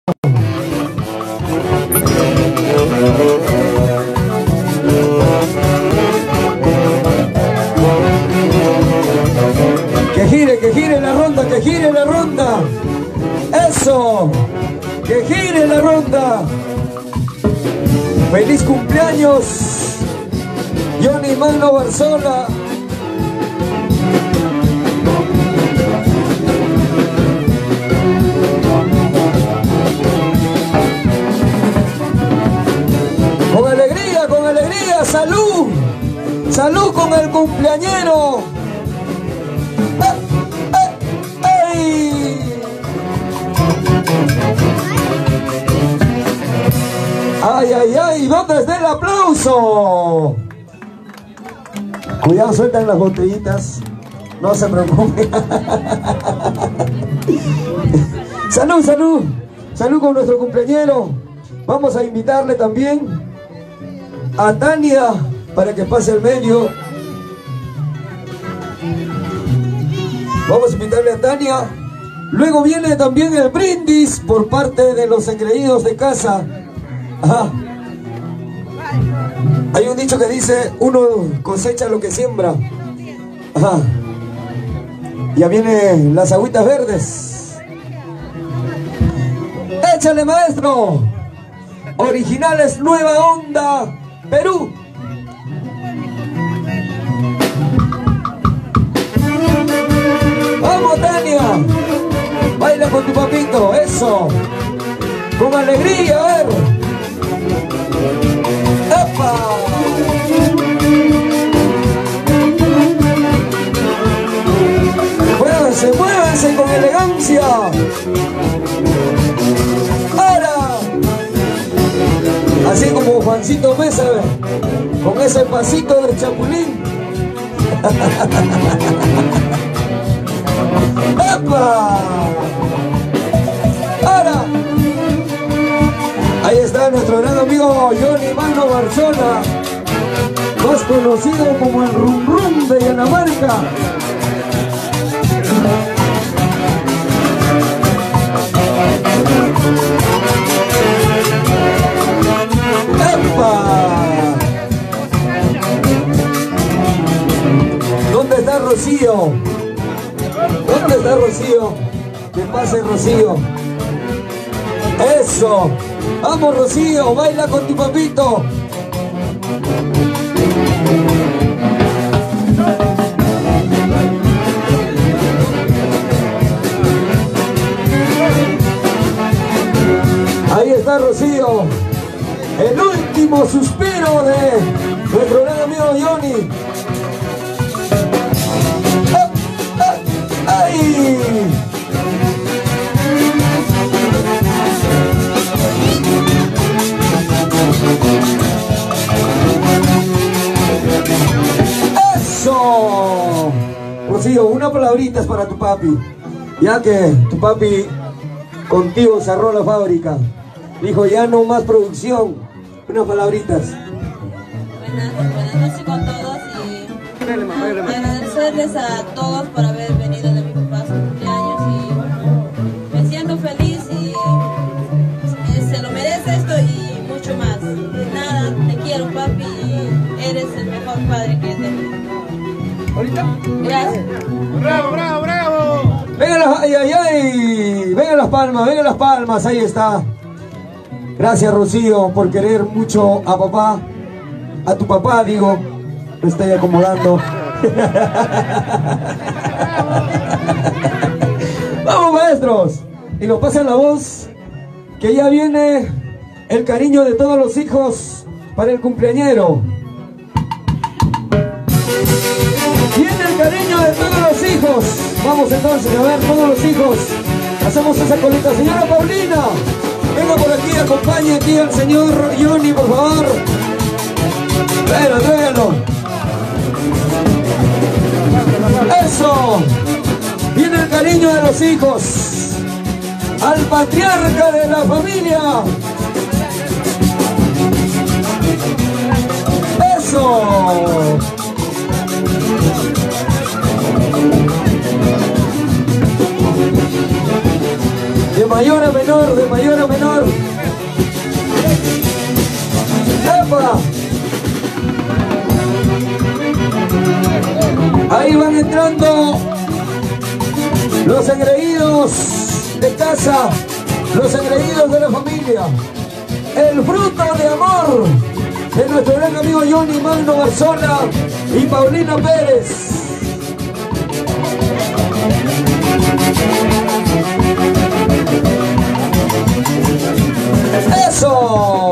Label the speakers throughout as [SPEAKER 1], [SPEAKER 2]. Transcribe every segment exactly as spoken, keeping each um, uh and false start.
[SPEAKER 1] Que gire, que gire la ronda, que gire la ronda. Eso, que gire la ronda. Feliz cumpleaños, Johnny Magno Barzola. Con alegría, con alegría, salud. Salud con el cumpleañero. ¡Ay, ay, ay! ¿Dónde está el aplauso? Cuidado, sueltan las botellitas. No se preocupen. ¡Salud, salud! ¡Salud con nuestro cumpleañero! Vamos a invitarle también a Tania para que pase al medio. Vamos a invitarle a Tania. Luego viene también el brindis por parte de los engreídos de casa. Ajá. Hay un dicho que dice, uno cosecha lo que siembra. Ajá. Ya vienen las agüitas verdes. ¡Échale, maestro! Originales Nueva Onda Perú. ¡Vamos, Tania! Baila con tu papito, eso. Con alegría, a ver. ¡Epa! Muévanse, muévanse con elegancia. ¡Ahora! Así como Juancito Mesa, con ese pasito del chapulín. ¡Epa! ¡Ahora! Ahí está nuestro gran amigo Johnny Magno Barzola, más conocido como el Rum Rum de Dinamarca. ¡Epa! ¿Dónde está Rocío? ¿Dónde está Rocío? Que pase Rocío. ¡Eso! ¡Vamos, Rocío! ¡Baila con tu papito! Ahí está Rocío. El último suspiro de nuestro gran amigo Johnny. ¡Ay! ¡Eso! Rocío, una palabrita es para tu papi, ya que tu papi contigo cerró la fábrica. Dijo, ya no más producción. Unas palabritas.
[SPEAKER 2] Buenas, buenas noches con todos y agradecerles a todos por haber venido de mi papá a su cumpleaños y me siento feliz y eh, se lo merece esto y mucho más. Nada, te quiero, papi, y eres el mejor padre que he tenido. Gracias.
[SPEAKER 3] ¡Bravo, bravo, bravo!
[SPEAKER 1] Vengan las, ay, ay, ay. Vengan las palmas, vengan las palmas, ahí está. Gracias, Rocío, por querer mucho a papá, a tu papá, digo, me estoy acomodando. Vamos, maestros, y nos pasan la voz, que ya viene el cariño de todos los hijos para el cumpleañero. Viene el cariño de todos los hijos. Vamos entonces, a ver, todos los hijos, hacemos esa colita. Señora Paulina, venga por aquí, acompañe aquí al señor Johnny, por favor. Tráigalo, tráigalo. Eso. Viene el cariño de los hijos. Al patriarca de la familia. Eso. mayor a menor, de mayor a menor. ¡Epa! Ahí van entrando los engreídos de casa, los engreídos de la familia. El fruto de amor de nuestro gran amigo Johnny Magno Barzola y Paulina Pérez. ¡Eso!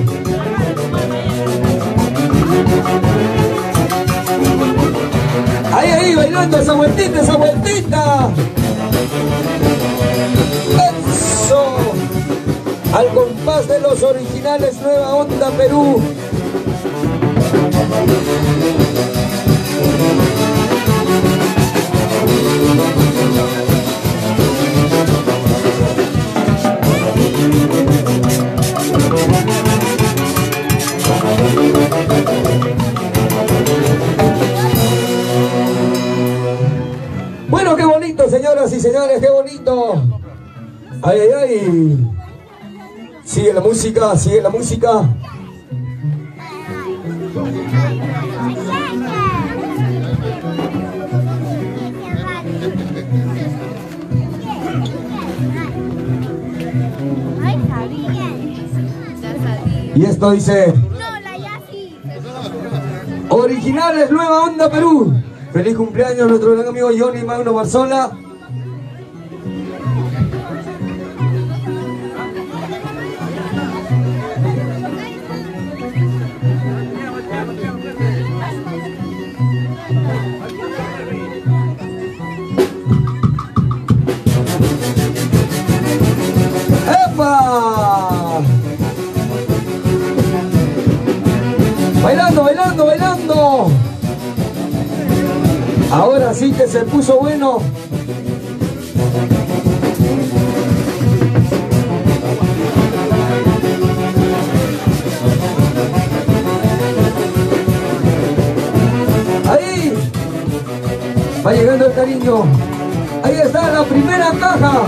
[SPEAKER 1] Ahí, ahí, bailando esa vueltita, esa vueltita. ¡Eso! Al compás de los originales Nueva Onda Perú. Bueno, qué bonito, señoras y señores, qué bonito. Ay, ay, ay. Sigue la música, sigue la música. Y esto dice: originales Nueva Onda Perú. Feliz cumpleaños a nuestro gran amigo Johnny Magno Barzola. ¡Epa! Bailando, bailando, bailando. Ahora sí que se puso bueno. Ahí va llegando el cariño. Ahí está la primera caja.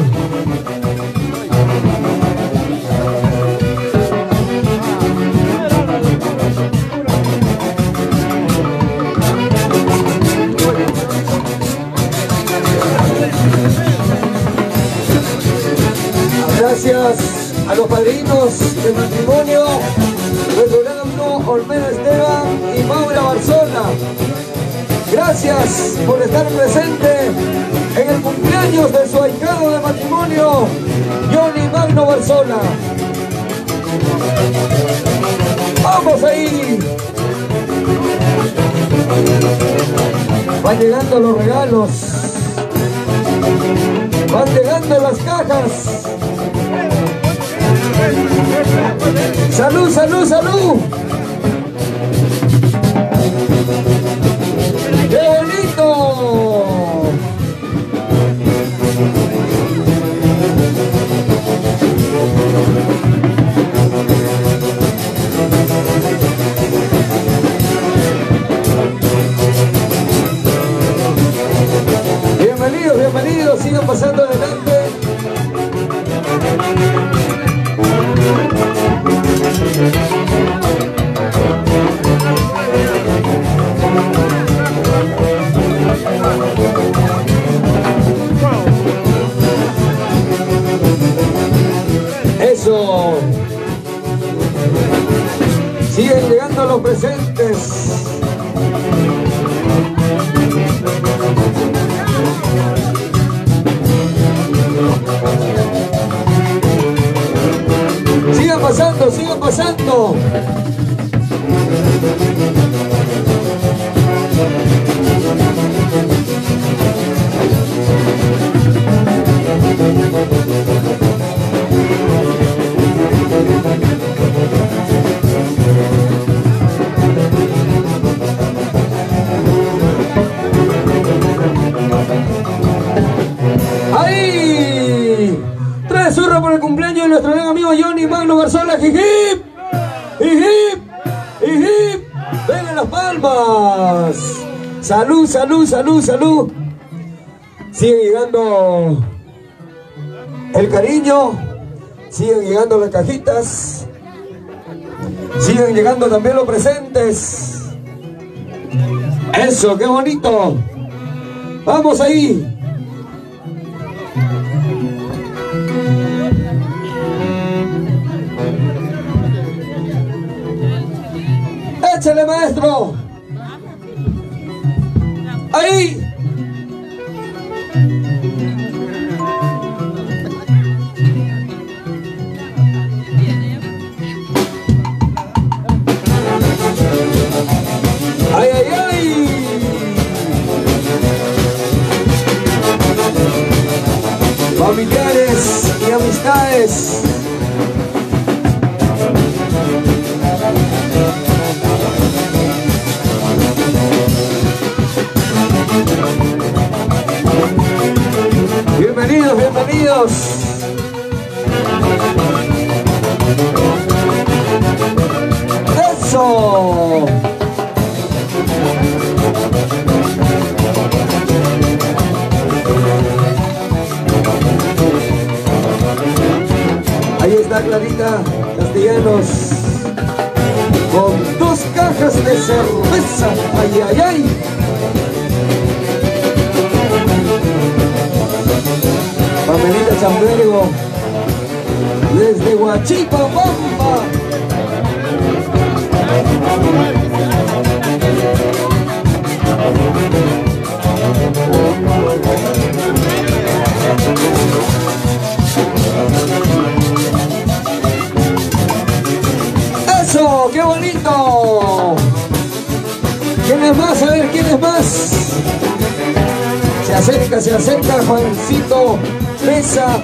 [SPEAKER 1] Gracias a los padrinos de matrimonio, nuestro gran amigo Olmedo Esteban y Maura Barzola. Gracias por estar presente en el cumpleaños de su ahijado de matrimonio, Johnny Magno Barzola. ¡Vamos ahí! Van llegando los regalos, van llegando las cajas. ¡Salud, salud, salud! ¡Qué bonito! Bienvenidos, bienvenidos, sigan pasando adelante. Eso. Siguen llegando los presentes. Sigan pasando, sigan pasando. ¡Ahí! Tres zurros por el cumpleaños de nuestro gran amigo Johnny Magno Barzola. ¡Hip! ¡Hip! ¡Hip! ¡Vengan las palmas! ¡Salud, salud, salud, salud! Sigue llegando el cariño. Siguen llegando las cajitas. Siguen llegando también los presentes. Eso, qué bonito. Vamos ahí. Échale, maestro. Ahí. Ay, ay, ay. Familiares y amistades. Bienvenidos, bienvenidos. Eso. Ahí está Clarita Castellanos con dos cajas de cerveza. Ay, ay, ay. Pamelita Chambergo desde Huachipabamba. ¡Eso! ¡Qué bonito! ¿Quién es más? A ver, ¿quién es más? Se acerca, se acerca Juancito Mesa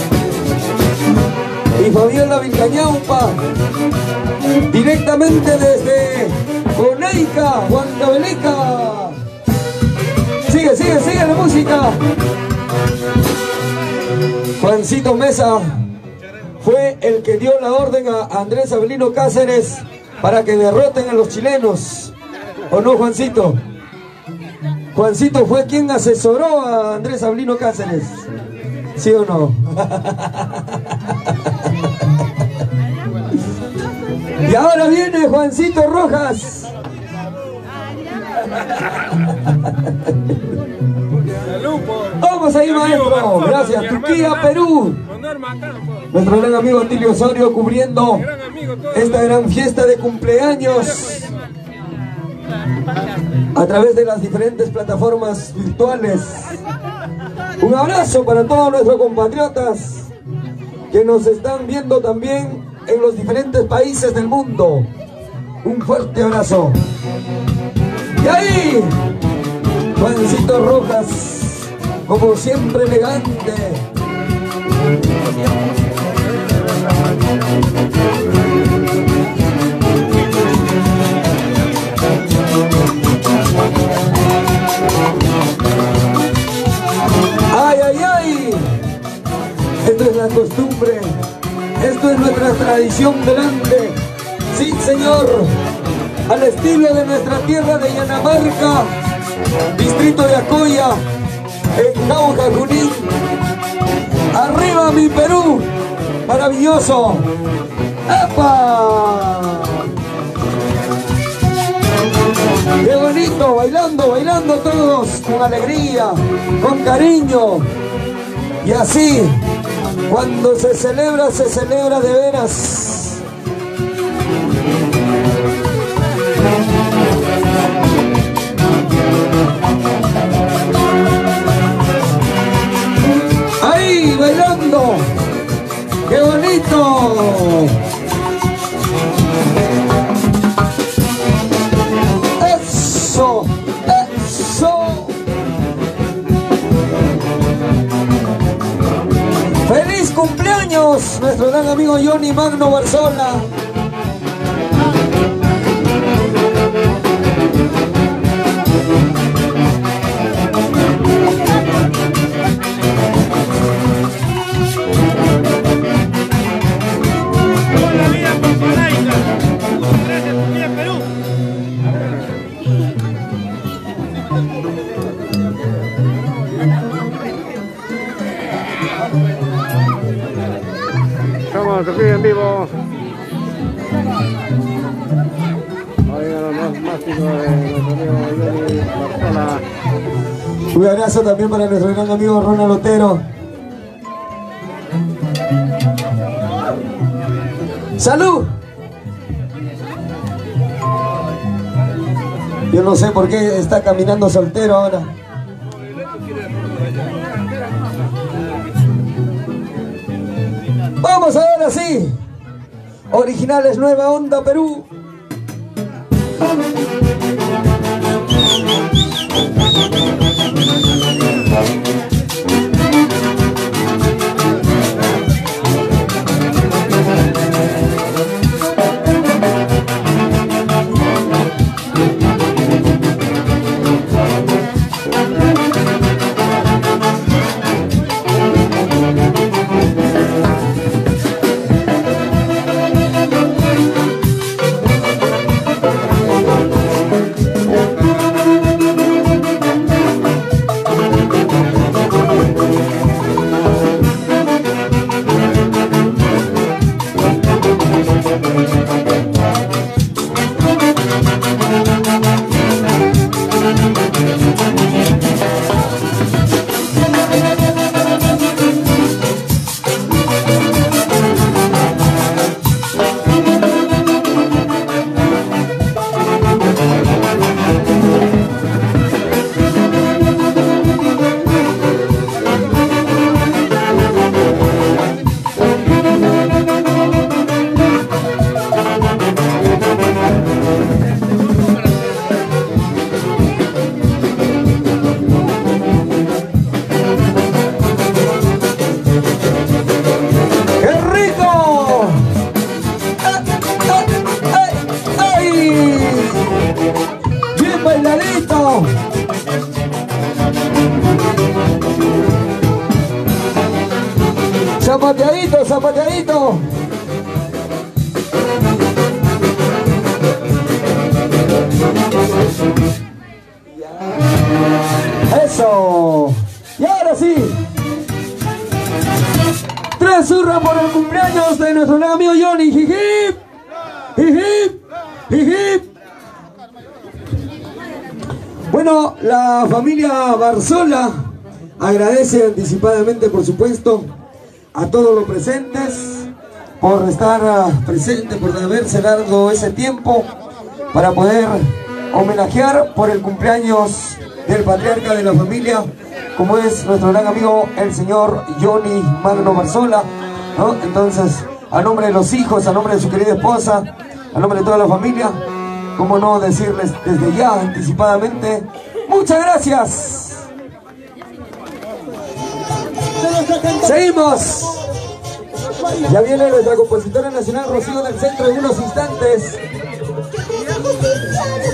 [SPEAKER 1] y Fabiola Vilcañaupa, directamente desde Coneica, Huancavelica. Sigue, sigue, sigue la música. Juancito Mesa fue el que dio la orden a Andrés Avelino Cáceres para que derroten a los chilenos. ¿O no, Juancito? Juancito fue quien asesoró a Andrés Avelino Cáceres. ¿Sí o no? Y ahora viene Juancito Rojas. Vamos ahí, maestro. Gracias. Turquía, Perú. Nuestro gran amigo Atilio Osorio cubriendo esta gran fiesta de cumpleaños a través de las diferentes plataformas virtuales. Un abrazo para todos nuestros compatriotas que nos están viendo también en los diferentes países del mundo. Un fuerte abrazo. Y ahí, Juancito Rojas, como siempre elegante. ¡Ay, ay, ay! Esto es la costumbre, esto es nuestra tradición delante. Sí, señor, al estilo de nuestra tierra de Yanamarca, distrito de Acoya, en Jauja, Junín. ¡Arriba mi Perú! ¡Maravilloso! ¡Epa! ¡Qué bonito! Bailando, bailando todos, con alegría, con cariño. Y así, cuando se celebra, se celebra de veras. ¡Ahí, bailando! ¡Qué bonito! ¡Eso! ¡Eso! ¡Feliz cumpleaños! Nuestro gran amigo Johnny Magno Barzola.
[SPEAKER 3] en vivo. Oigan los más mágicos de nuestro amigo Johnny Barzola.
[SPEAKER 1] Un abrazo también para nuestro gran amigo Ronald Otero. ¡Salud! Yo no sé por qué está caminando soltero ahora. Vamos ahora sí. Originales Nueva Onda Perú. Zapateadito, zapateadito. Eso. Y ahora sí. Tres zurras por el cumpleaños de nuestro amigo Johnny. Jijip. Jijip. Jijip. Bueno, la familia Barzola agradece anticipadamente, por supuesto, a todos los presentes por estar uh, presentes, por haberse dado ese tiempo para poder homenajear por el cumpleaños del patriarca de la familia, como es nuestro gran amigo el señor Johnny Magno Barzola, ¿no? Entonces, a nombre de los hijos, a nombre de su querida esposa, a nombre de toda la familia, cómo no decirles desde ya anticipadamente, muchas gracias. Seguimos. Ya viene nuestra compositora nacional Rocío del Centro en unos instantes.